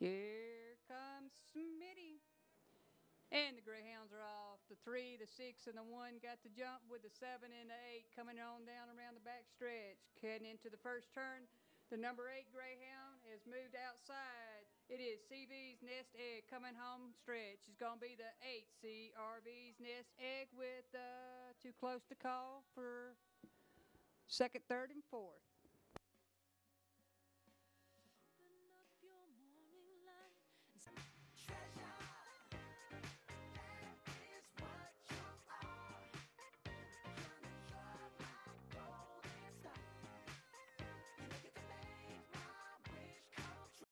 Here comes Smitty. And the Greyhounds are off. The 3, the 6, and the 1 got the jump with the 7 and the 8 coming on down around the back stretch. Heading into the first turn, the number 8 Greyhound has moved outside. It is CV's Nest Egg coming home stretch. It's going to be the 8 CRV's Nest Egg with too close to call for second, third, and fourth.